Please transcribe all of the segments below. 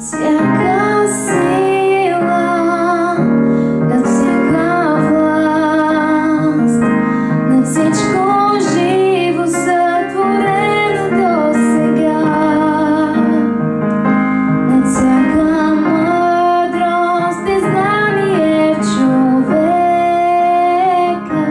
всяка сила, над всяка власт, над всичко живо сътворено досега, над всяка мъдрост и знание в човека.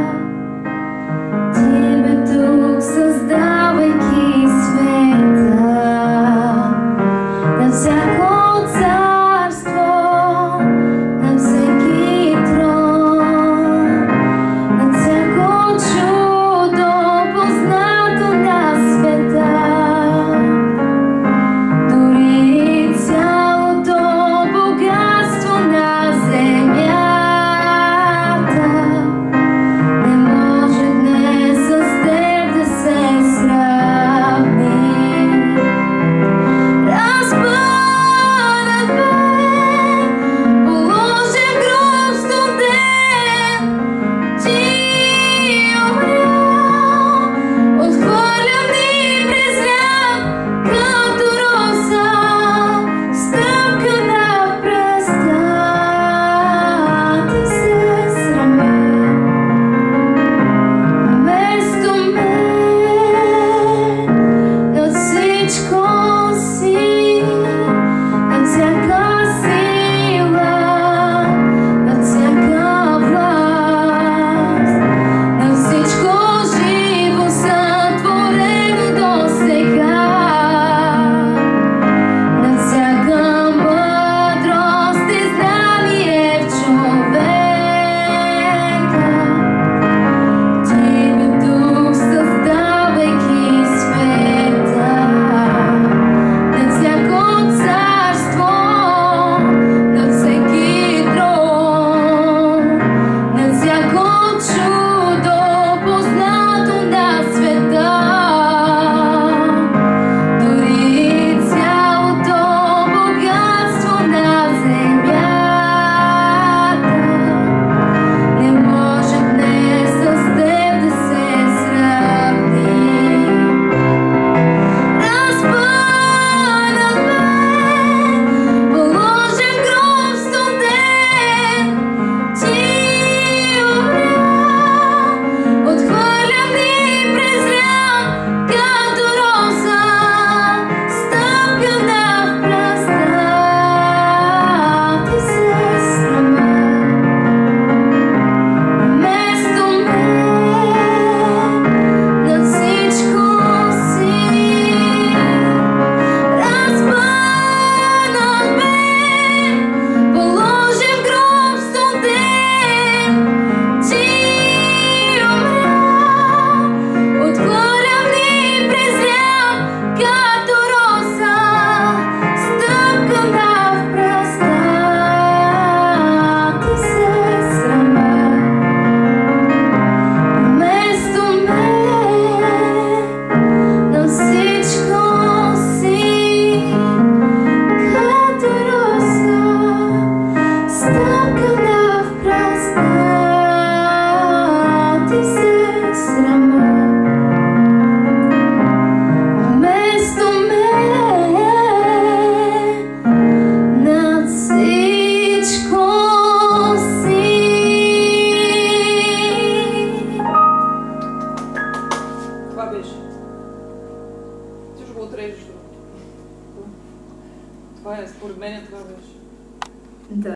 Ти бе тук, създавайки света, над всяко царство, над всеки трон, над всяко чудо, познато на света, дори цялото богатство на земята не може днес с теб да се сравни. Това беше. Ти ще го отрежеш. Това е, според мен това беше. Да.